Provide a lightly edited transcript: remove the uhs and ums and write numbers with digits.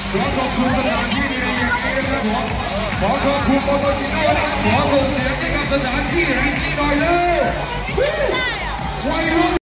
ขอขอบคุณสถานที่ดีๆอย่างนี้นะครับผมขอขอบคุณโมโตจิโน่นะครับขอส่งเสียงให้กับสถานที่แห่งนี้หน่อยเลยวัยรุ่น